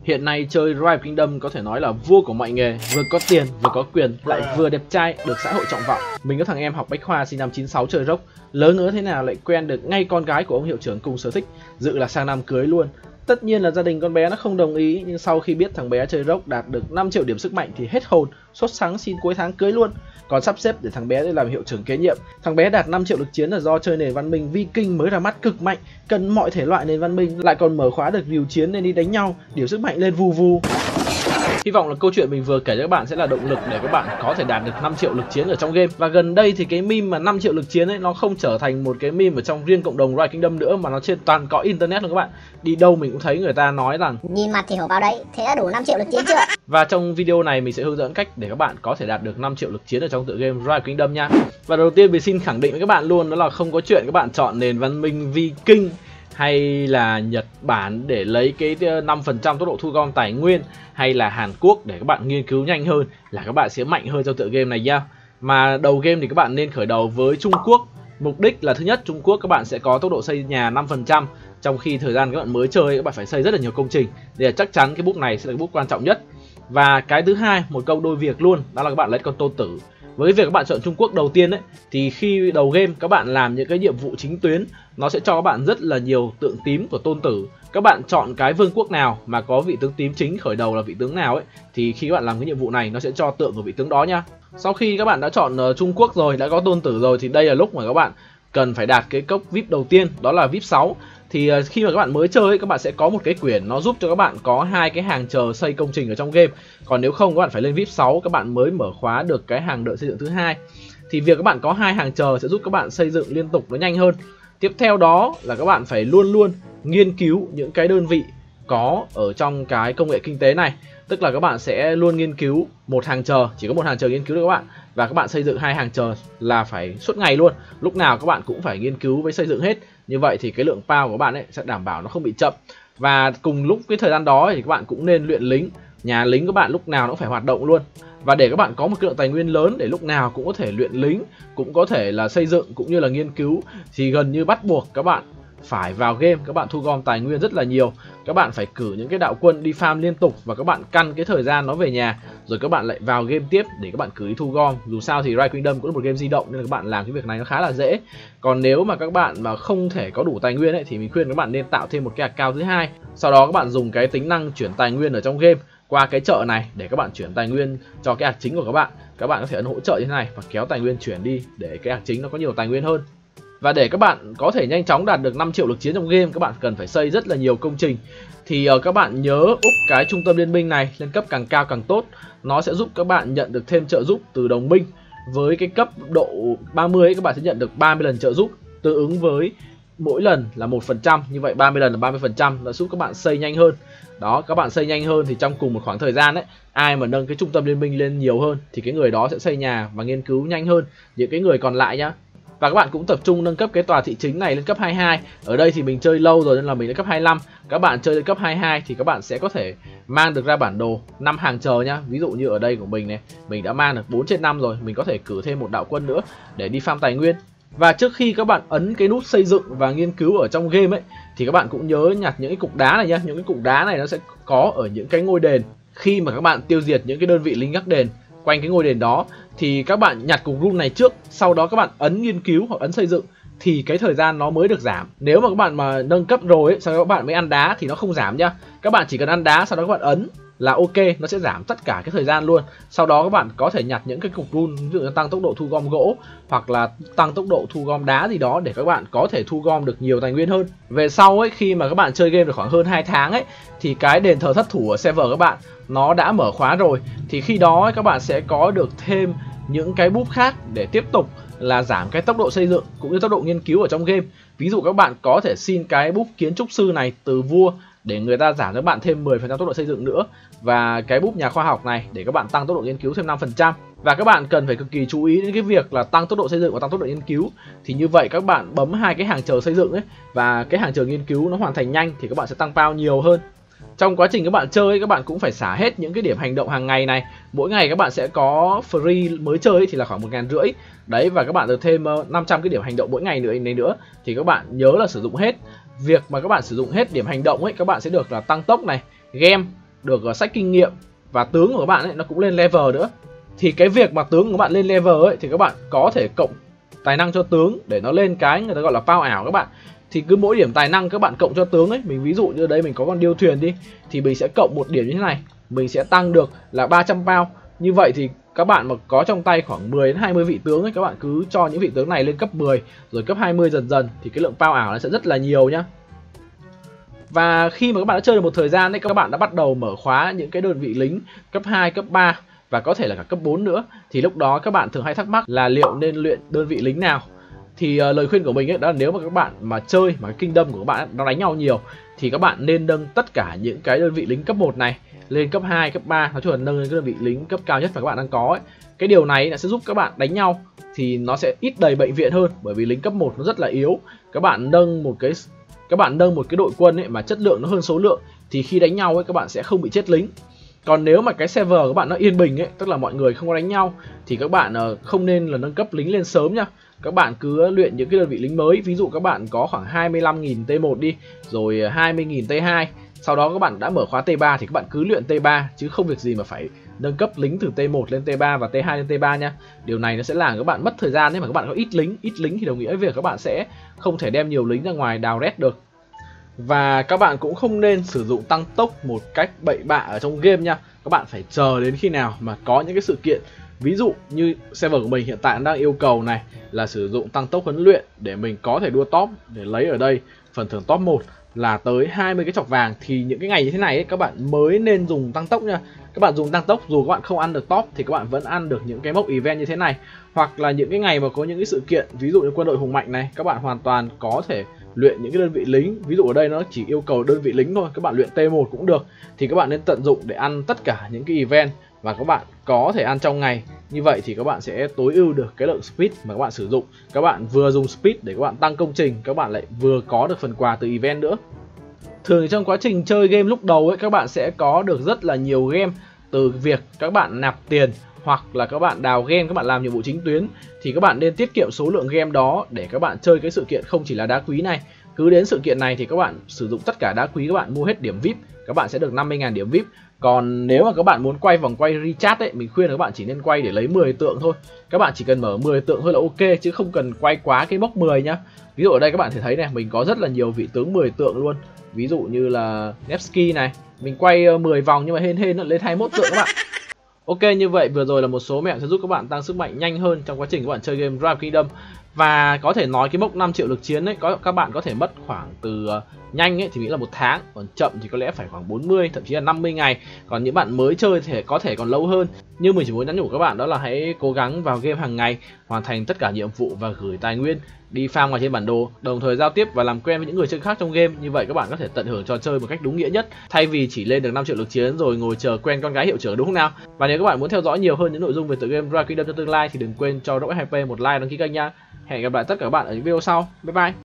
Hiện nay chơi Rise of Kingdom có thể nói là vua của mọi nghề, vừa có tiền, vừa có quyền, lại vừa đẹp trai, được xã hội trọng vọng. Mình có thằng em học Bách Khoa sinh năm 96 chơi Rogue, lớn nữa thế nào lại quen được ngay con gái của ông hiệu trưởng cùng sở thích, dự là sang năm cưới luôn. Tất nhiên là gia đình con bé nó không đồng ý, nhưng sau khi biết thằng bé chơi Rogue đạt được 5 triệu điểm sức mạnh thì hết hồn, sốt sắng xin cuối tháng cưới luôn. Còn sắp xếp để thằng bé đi làm hiệu trưởng kế nhiệm. Thằng bé đạt 5 triệu lực chiến là do chơi nền văn minh Viking mới ra mắt cực mạnh, cần mọi thể loại nền văn minh, lại còn mở khóa được điều chiến nên đi đánh nhau, điểm sức mạnh lên vù vù. Hy vọng là câu chuyện mình vừa kể cho các bạn sẽ là động lực để các bạn có thể đạt được 5 triệu lực chiến ở trong game. Và gần đây thì cái meme mà 5 triệu lực chiến ấy nó không trở thành một cái meme ở trong riêng cộng đồng Rise of Kingdom nữa, mà nó trên toàn cõi internet luôn các bạn. Đi đâu mình cũng thấy người ta nói rằng nhìn mặt thì hổ báo đấy, thế đã đủ 5 triệu lực chiến chưa? Và trong video này mình sẽ hướng dẫn cách để các bạn có thể đạt được 5 triệu lực chiến ở trong tựa game Rise of Kingdom nha. Và đầu tiên mình xin khẳng định với các bạn luôn, đó là không có chuyện các bạn chọn nền văn minh Viking hay là Nhật Bản để lấy cái 5% tốc độ thu gom tài nguyên, hay là Hàn Quốc để các bạn nghiên cứu nhanh hơn là các bạn sẽ mạnh hơn trong tựa game này nha. Mà đầu game thì các bạn nên khởi đầu với Trung Quốc. Mục đích là thứ nhất, Trung Quốc các bạn sẽ có tốc độ xây nhà 5%, trong khi thời gian các bạn mới chơi các bạn phải xây rất là nhiều công trình. Để chắc chắn cái book này sẽ là cái book quan trọng nhất. Và cái thứ hai, một câu đôi việc luôn, đó là các bạn lấy con Tôn Tử. Với việc các bạn chọn Trung Quốc đầu tiên ấy, thì khi đầu game các bạn làm những cái nhiệm vụ chính tuyến, nó sẽ cho các bạn rất là nhiều tượng tím của Tôn Tử. Các bạn chọn cái vương quốc nào mà có vị tướng tím chính khởi đầu là vị tướng nào ấy, thì khi các bạn làm cái nhiệm vụ này nó sẽ cho tượng của vị tướng đó nha. Sau khi các bạn đã chọn Trung Quốc rồi, đã có Tôn Tử rồi, thì đây là lúc mà các bạn cần phải đạt cái cốc VIP đầu tiên, đó là VIP 6. Thì khi mà các bạn mới chơi ấy, các bạn sẽ có một cái quyển nó giúp cho các bạn có hai cái hàng chờ xây công trình ở trong game. Còn nếu không các bạn phải lên VIP 6 các bạn mới mở khóa được cái hàng đợi xây dựng thứ hai. Thì việc các bạn có hai hàng chờ sẽ giúp các bạn xây dựng liên tục nó nhanh hơn. Tiếp theo đó là các bạn phải luôn luôn nghiên cứu những cái đơn vị có ở trong cái công nghệ kinh tế này. Tức là các bạn sẽ luôn nghiên cứu một hàng chờ, chỉ có một hàng chờ nghiên cứu được các bạn. Và các bạn xây dựng hai hàng chờ là phải suốt ngày luôn. Lúc nào các bạn cũng phải nghiên cứu với xây dựng hết. Như vậy thì cái lượng power của các bạn ấy sẽ đảm bảo nó không bị chậm. Và cùng lúc cái thời gian đó thì các bạn cũng nên luyện lính. Nhà lính các bạn lúc nào nó cũng phải hoạt động luôn. Và để các bạn có một cái lượng tài nguyên lớn để lúc nào cũng có thể luyện lính, cũng có thể là xây dựng cũng như là nghiên cứu, thì gần như bắt buộc các bạn phải vào game, các bạn thu gom tài nguyên rất là nhiều. Các bạn phải cử những cái đạo quân đi farm liên tục và các bạn căn cái thời gian nó về nhà, rồi các bạn lại vào game tiếp để các bạn cứ đi thu gom. Dù sao thì Rise of Kingdom cũng là một game di động nên là các bạn làm cái việc này nó khá là dễ. Còn nếu mà các bạn mà không thể có đủ tài nguyên ấy, thì mình khuyên các bạn nên tạo thêm một cái account thứ hai. Sau đó các bạn dùng cái tính năng chuyển tài nguyên ở trong game qua cái chợ này để các bạn chuyển tài nguyên cho cái ạc chính của các bạn. Các bạn có thể ấn hỗ trợ như thế này và kéo tài nguyên chuyển đi để cái ạc chính nó có nhiều tài nguyên hơn. Và để các bạn có thể nhanh chóng đạt được 5 triệu lực chiến trong game, các bạn cần phải xây rất là nhiều công trình. Thì các bạn nhớ úp cái trung tâm liên minh này lên cấp càng cao càng tốt. Nó sẽ giúp các bạn nhận được thêm trợ giúp từ đồng minh. Với cái cấp độ 30 ấy, các bạn sẽ nhận được 30 lần trợ giúp, tương ứng với mỗi lần là 1%. Như vậy 30 lần là 30%, là giúp các bạn xây nhanh hơn. Đó, các bạn xây nhanh hơn thì trong cùng một khoảng thời gian ấy, ai mà nâng cái trung tâm liên minh lên nhiều hơn thì cái người đó sẽ xây nhà và nghiên cứu nhanh hơn những cái người còn lại nhá. Và các bạn cũng tập trung nâng cấp cái tòa thị chính này lên cấp 22. Ở đây thì mình chơi lâu rồi nên là mình lên cấp 25. Các bạn chơi lên cấp 22 thì các bạn sẽ có thể mang được ra bản đồ 5 hàng chờ nhá. Ví dụ như ở đây của mình này, mình đã mang được 4/5 rồi, mình có thể cử thêm một đạo quân nữa để đi farm tài nguyên. Và trước khi các bạn ấn cái nút xây dựng và nghiên cứu ở trong game ấy, thì các bạn cũng nhớ nhặt những cái cục đá này nhá. Những cái cục đá này nó sẽ có ở những cái ngôi đền. Khi mà các bạn tiêu diệt những cái đơn vị lính gác đền quanh cái ngôi đền đó, thì các bạn nhặt cục rune này trước, sau đó các bạn ấn nghiên cứu hoặc ấn xây dựng thì cái thời gian nó mới được giảm. Nếu mà các bạn mà nâng cấp rồi ấy, sau đó các bạn mới ăn đá thì nó không giảm nhá. Các bạn chỉ cần ăn đá, sau đó các bạn ấn là ok, nó sẽ giảm tất cả cái thời gian luôn. Sau đó các bạn có thể nhặt những cái cục rune, ví dụ như tăng tốc độ thu gom gỗ hoặc là tăng tốc độ thu gom đá gì đó để các bạn có thể thu gom được nhiều tài nguyên hơn. Về sau ấy, khi mà các bạn chơi game được khoảng hơn 2 tháng ấy, thì cái đền thờ thất thủ ở server các bạn nó đã mở khóa rồi. Thì khi đó ấy, các bạn sẽ có được thêm những cái buff khác để tiếp tục là giảm cái tốc độ xây dựng cũng như tốc độ nghiên cứu ở trong game. Ví dụ các bạn có thể xin cái buff kiến trúc sư này từ vua để người ta giảm cho các bạn thêm 10% tốc độ xây dựng nữa. Và cái buff nhà khoa học này để các bạn tăng tốc độ nghiên cứu thêm 5%. Và các bạn cần phải cực kỳ chú ý đến cái việc là tăng tốc độ xây dựng và tăng tốc độ nghiên cứu. Thì như vậy các bạn bấm hai cái hàng chờ xây dựng ấy, và cái hàng chờ nghiên cứu nó hoàn thành nhanh thì các bạn sẽ tăng power nhiều hơn. Trong quá trình các bạn chơi các bạn cũng phải xả hết những cái điểm hành động hàng ngày này. Mỗi ngày các bạn sẽ có free mới chơi ấy, thì là khoảng 1.500. Đấy, và các bạn được thêm 500 cái điểm hành động mỗi ngày nữa thì các bạn nhớ là sử dụng hết. Việc mà các bạn sử dụng hết điểm hành động ấy, các bạn sẽ được là tăng tốc này, gem, được sách kinh nghiệm và tướng của các bạn ấy nó cũng lên level nữa. Thì cái việc mà tướng của các bạn lên level ấy thì các bạn có thể cộng tài năng cho tướng để nó lên cái người ta gọi là phao ảo các bạn. Thì cứ mỗi điểm tài năng các bạn cộng cho tướng ấy, mình ví dụ như đây mình có con điêu thuyền đi, thì mình sẽ cộng một điểm như thế này, mình sẽ tăng được là 300 pound. Như vậy thì các bạn mà có trong tay khoảng 10 đến 20 vị tướng ấy, các bạn cứ cho những vị tướng này lên cấp 10 rồi cấp 20 dần dần thì cái lượng pound ảo nó sẽ rất là nhiều nhá. Và khi mà các bạn đã chơi được một thời gian ấy, các bạn đã bắt đầu mở khóa những cái đơn vị lính cấp 2, cấp 3 và có thể là cả cấp 4 nữa. Thì lúc đó các bạn thường hay thắc mắc là liệu nên luyện đơn vị lính nào. Thì lời khuyên của mình ấy, đó là nếu mà các bạn mà chơi mà cái kingdom của các bạn nó đánh nhau nhiều thì các bạn nên nâng tất cả những cái đơn vị lính cấp 1 này lên cấp 2, cấp 3, nói chung là nâng lên cái đơn vị lính cấp cao nhất mà các bạn đang có ấy. Cái điều này sẽ giúp các bạn đánh nhau thì nó sẽ ít đầy bệnh viện hơn, bởi vì lính cấp 1 nó rất là yếu. Các bạn nâng một cái đội quân ấy mà chất lượng nó hơn số lượng thì khi đánh nhau ấy các bạn sẽ không bị chết lính. Còn nếu mà cái server của các bạn nó yên bình ấy, tức là mọi người không có đánh nhau thì các bạn không nên là nâng cấp lính lên sớm nhá. Các bạn cứ luyện những cái đơn vị lính mới, ví dụ các bạn có khoảng 25.000 T1 đi, rồi 20.000 T2. Sau đó các bạn đã mở khóa T3 thì các bạn cứ luyện T3 chứ không việc gì mà phải nâng cấp lính từ T1 lên T3 và T2 lên T3 nha. Điều này nó sẽ làm các bạn mất thời gian, nếu mà các bạn có ít lính thì đồng nghĩa với việc các bạn sẽ không thể đem nhiều lính ra ngoài đào red được. Và các bạn cũng không nên sử dụng tăng tốc một cách bậy bạ ở trong game nha. Các bạn phải chờ đến khi nào mà có những cái sự kiện, ví dụ như server của mình hiện tại đang yêu cầu này là sử dụng tăng tốc huấn luyện để mình có thể đua top, để lấy ở đây phần thưởng top 1 là tới 20 cái chọc vàng. Thì những cái ngày như thế này ấy, các bạn mới nên dùng tăng tốc nha. Các bạn dùng tăng tốc dù các bạn không ăn được top thì các bạn vẫn ăn được những cái mốc event như thế này. Hoặc là những cái ngày mà có những cái sự kiện, ví dụ như quân đội hùng mạnh này, các bạn hoàn toàn có thể luyện những cái đơn vị lính. Ví dụ ở đây nó chỉ yêu cầu đơn vị lính thôi, các bạn luyện T1 cũng được. Thì các bạn nên tận dụng để ăn tất cả những cái event mà các bạn có thể ăn trong ngày. Như vậy thì các bạn sẽ tối ưu được cái lượng speed mà các bạn sử dụng. Các bạn vừa dùng speed để các bạn tăng công trình, các bạn lại vừa có được phần quà từ event nữa. Thường thì trong quá trình chơi game lúc đầu ấy, các bạn sẽ có được rất là nhiều game từ việc các bạn nạp tiền hoặc là các bạn đào game, các bạn làm nhiệm vụ chính tuyến. Thì các bạn nên tiết kiệm số lượng game đó để các bạn chơi cái sự kiện không chỉ là đá quý này. Cứ đến sự kiện này thì các bạn sử dụng tất cả đá quý, các bạn mua hết điểm VIP, các bạn sẽ được 50.000 điểm VIP. Còn nếu mà các bạn muốn quay vòng quay recharge ấy, mình khuyên là các bạn chỉ nên quay để lấy 10 tượng thôi. Các bạn chỉ cần mở 10 tượng thôi là ok, chứ không cần quay quá cái mốc 10 nhá. Ví dụ ở đây các bạn thể thấy này, mình có rất là nhiều vị tướng 10 tượng luôn. Ví dụ như là Nevsky này, mình quay 10 vòng nhưng mà hên nó lên 21 tượng các bạn. Ok, như vậy vừa rồi là một số mẹo sẽ giúp các bạn tăng sức mạnh nhanh hơn trong quá trình các bạn chơi game Rise of Kingdom. Và có thể nói cái mốc 5 triệu lực chiến ấy, các bạn có thể mất khoảng từ nhanh ấy thì nghĩ là 1 tháng, còn chậm thì có lẽ phải khoảng 40 thậm chí là 50 ngày. Còn những bạn mới chơi thì có thể còn lâu hơn. Nhưng mình chỉ muốn nhắn nhủ các bạn đó là hãy cố gắng vào game hàng ngày, hoàn thành tất cả nhiệm vụ và gửi tài nguyên, đi farm ngoài trên bản đồ, đồng thời giao tiếp và làm quen với những người chơi khác trong game. Như vậy các bạn có thể tận hưởng trò chơi một cách đúng nghĩa nhất, thay vì chỉ lên được 5 triệu lực chiến rồi ngồi chờ quen con gái hiệu trưởng, đúng không nào? Và nếu các bạn muốn theo dõi nhiều hơn những nội dung về tựa game Rise of Kingdom trong tương lai thì đừng quên cho Rocket2P một like, đăng ký kênh nha. Hẹn gặp lại tất cả các bạn ở những video sau. Bye bye.